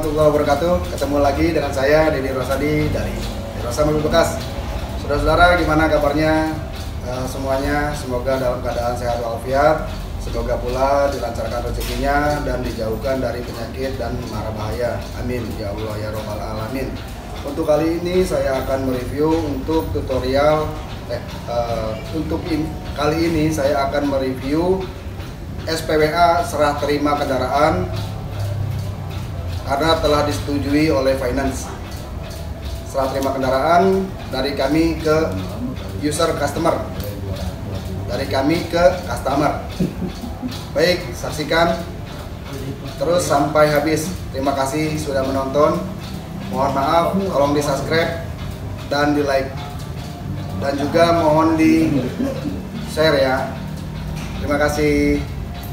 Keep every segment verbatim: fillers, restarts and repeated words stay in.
warahmatullahi wabarakatuh. Ketemu lagi dengan saya Deddy Rosadi dari Rosa Mobil Bekas. Saudara-saudara, gimana kabarnya uh, semuanya? Semoga dalam keadaan sehat walafiat. Semoga pula dilancarkan rezekinya dan dijauhkan dari penyakit dan mara bahaya. Amin ya Allah ya Rabbal alamin. Untuk kali ini saya akan mereview untuk tutorial eh, uh, untuk in, kali ini saya akan mereview S P W A serah terima kendaraan karena telah disetujui oleh finance. Serah terima kendaraan dari kami ke user customer, dari kami ke customer. Baik, saksikan terus sampai habis. Terima kasih sudah menonton. Mohon maaf, tolong di subscribe dan di like, dan juga mohon di share ya. Terima kasih.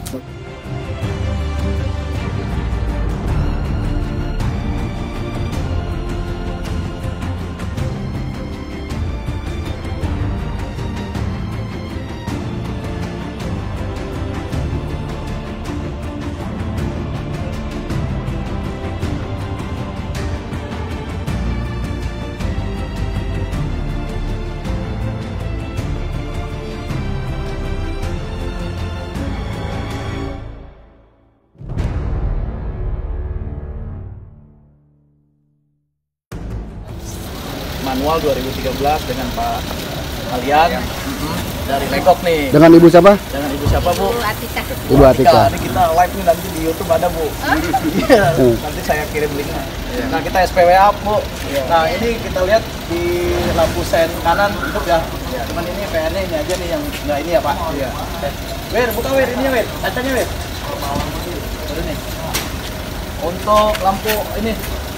Manual dua ribu tiga belas dengan Pak Alian ya. Mm-hmm. Dari Legok nih. Dengan ibu siapa? Dengan ibu siapa, Bu? Ibu Atika. Ibu Atika. Ini kita live nih nanti di YouTube ada, Bu. Iya. Oh? Nanti saya kirim linknya. Yeah. Nah, kita S P W A, Bu. Yeah. Nah, ini kita lihat di lampu sen kanan hidup ya. Yeah. Cuman ini P N-nya ini aja nih yang enggak ini ya, Pak. Iya. Yeah. Wir, buka Wir, ininya Wir. Kacanya Wir. Udah nih. Untuk lampu ini.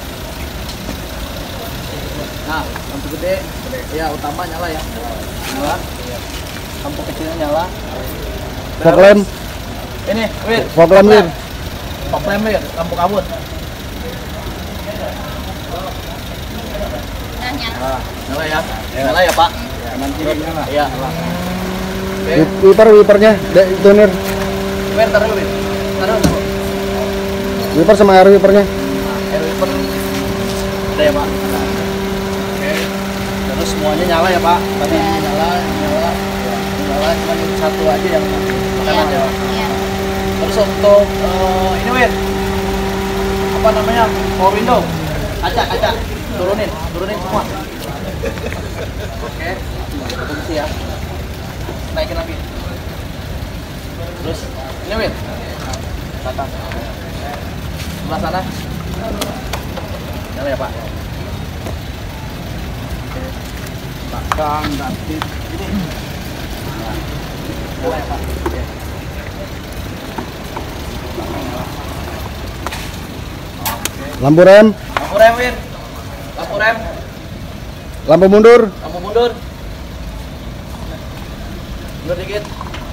Nah, lampu gede, ya utama nyala ya, nyala. Lampu kecilnya nyala. Fog lamp. Ini, Wir. Fog lamp, Wir. Fog lamp, Wir. Lampu kabut. Nah, nyala ya, nyala ya Pak. Nanti nyala. Iya. Wiper, wipernya, donor. Wir, taruh Wir. Taruh. Wiper sama air wipernya. Nah, air wiper. Ada ya Pak. Terus semuanya nyala ya Pak, tadi ya, nyala, nyala, nyala, cuma ini satu aja yang kanan ya. Ya. Terus untuk uh, ini Wir, apa namanya, power window, kaca, kaca, turunin, turunin semua. Oke, fungsi ya, naikin lagi. Terus ini Wir, datang, sebelah sana, nyala ya Pak. Belakang nanti ini boleh Pak. Lampu rem, Lampu rem Wir, lampu rem, lampu mundur, lampu mundur, mundur dikit.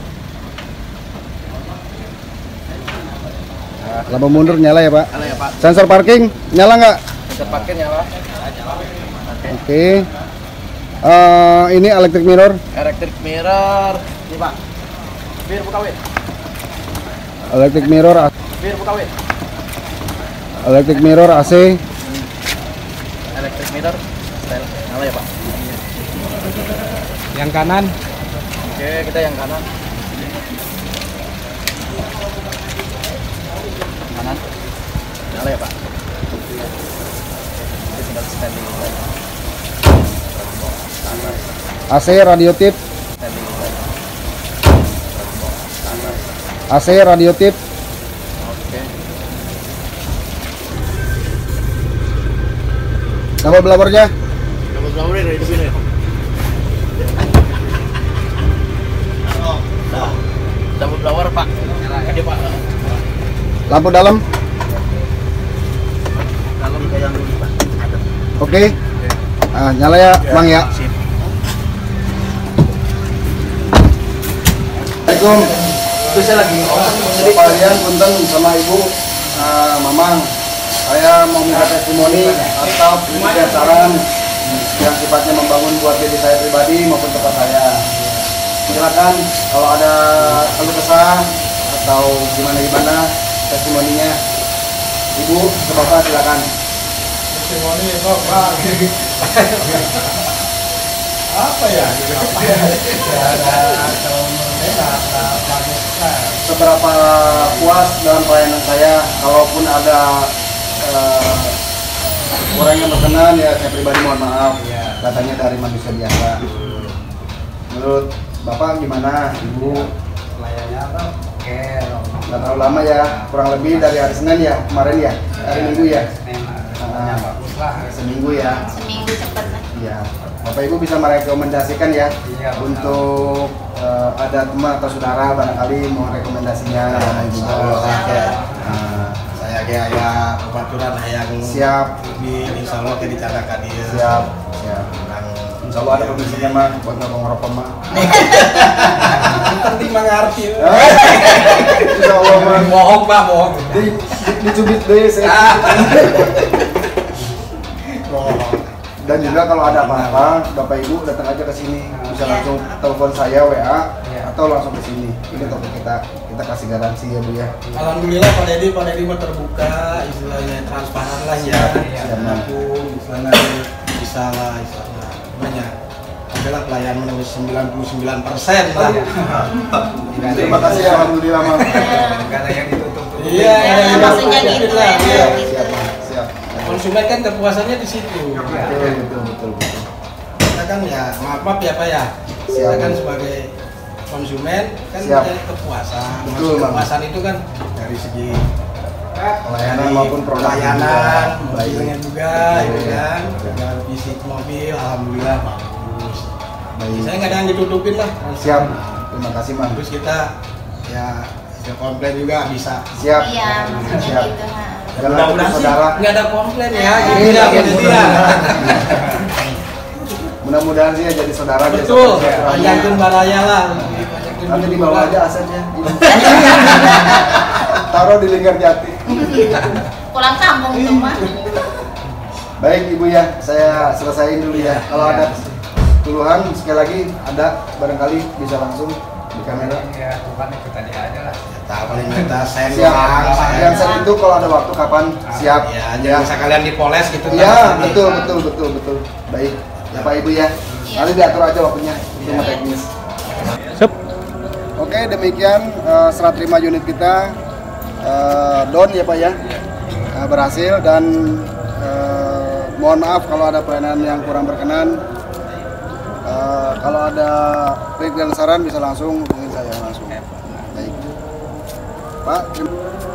lampu mundur nyala ya Pak. Nyala ya Pak. Sensor parking nyala nggak? Sensor parkir nyala. Oke. Okay. Uh, ini electric mirror. Electric mirror, ini Pak. Bir buka Wir. Electric mirror. Bir buka Wir. Electric mirror A C. Electric mirror, style nyala ya Pak. Yang kanan. Oke, kita yang kanan. Kanan, nyala ya Pak. Kita tinggal standing. A C radio tip. A C radio tip. Oke. Nama blowernya? Nama blowernya dari sini. Nah, lampu blower Pak. Ini Pak. Lampu dalam. Dalam kayak yang ini Pak. Oke. Okay. Ah, nyala ya, ya Bang ya. Sip. Assalamualaikum. Itu saya lagi jadi kalian punten sama Ibu uh, Mamang. Saya mau minta testimoni atau memberikan saran yang sifatnya membangun buat diri saya pribadi maupun tempat saya. Silakan kalau ada keluh kesah atau gimana gimana testimoninya. Ibu ke Bapak silakan. Testimoni Bapak. Apa ya? Seberapa puas dalam pelayanan saya, kalaupun ada uh, orang yang berkenan ya saya pribadi mohon maaf, katanya dari manusia biasa. Menurut Bapak gimana, Ibu? Pelayannya oke. Nggak terlalu lama ya, kurang lebih dari hari Senin ya, kemarin ya, hari Minggu ya. Nah, bagus lah. Seminggu ya. Seminggu cepet lah. Iya. Bapak Ibu bisa merekomendasikan ya, Iya, untuk uh, ada teman atau saudara barangkali mau rekomendasinya juga. Oke. Nah, Saya kayak ya kebetulan yang siap, di insya Allah jadi carakan dia. siap, siap. Yang Insya Allah ada komisinya mah buat ngerokok mah. penting mengerti. Insya Allah mah. Bohong bah bohong. Di, di, dicubit deh saya. Bohong. Dan juga kalau ada apa-apa, Bapak Ibu datang aja ke sini. Bisa langsung telepon saya W A atau langsung ke sini. Ini toko kita, kita kasih garansi ya Bu ya. Alhamdulillah Pak Dedi, Pak Dedi mah terbuka, istilahnya transparan lah ya. Siap. Manapun, istilahnya bisa lah, istilahnya. Namanya adalah pelayanan sembilan puluh sembilan persen lah. Terima kasih ya, Alhamdulillah Mam. Nggak ada yang ditutup. Iya, Ya, ada yang maksudnya ditutup gitu lah. ya. Iya. Siap, Mam. Siap. Konsumen kan kepuasannya di situ. Betul, betul, betul, betul. Kita kan ya, maaf maaf ya Pak ya. Kita Siap. kan sebagai konsumen kan Siap. mencari kepuasan. Betul, Maksud Bang. kepuasan itu kan dari segi Pelayanan maupun produk pelayanan, juga. mobilnya juga, Baik. gitu kan. Baik. Dengan fisik mobil, alhamdulillah bagus. Baik. Saya nggak ada yang ditutupin lah. Siap. Terima kasih Mam. Terus kita ya bisa komplain juga bisa. Siap. Iya, maksudnya Siap. gitu. Nah. Jangan Mudah-mudahan putus sih saudara. nggak ada komplain ya. Iya, Gitu ya, iya, Pak Dedi ya. Mudah-mudahan sih ya jadi saudara biasa Betul. silaturahmi. Banyakin baraya lah. Banyakin Nanti dulu dibawa lah. aja asetnya. Taruh di Lingkar Jati. Pulang kampung tuh mah. Baik Ibu ya, saya selesaiin dulu ya. Kalau Iya. ada keluhan sekali lagi ada barangkali bisa langsung di kamera. Ya, bukan itu tadi aja lah. Tak paling minta send Siap. doang, saya. Yang saat itu kalau ada waktu kapan siap. Ya, jangan bisa kalian dipoles gitu. Ya, kan. betul betul betul betul. Baik. Bapak Ibu ya. Nanti diatur aja waktunya sama teknis. Oke, demikian eh, serah terima unit kita eh, down ya Pak ya. Eh, berhasil dan eh, mohon maaf kalau ada pelayanan yang kurang berkenan. Eh, kalau ada kritik dan saran bisa langsung hubungi saya langsung. Baik. Pak, terima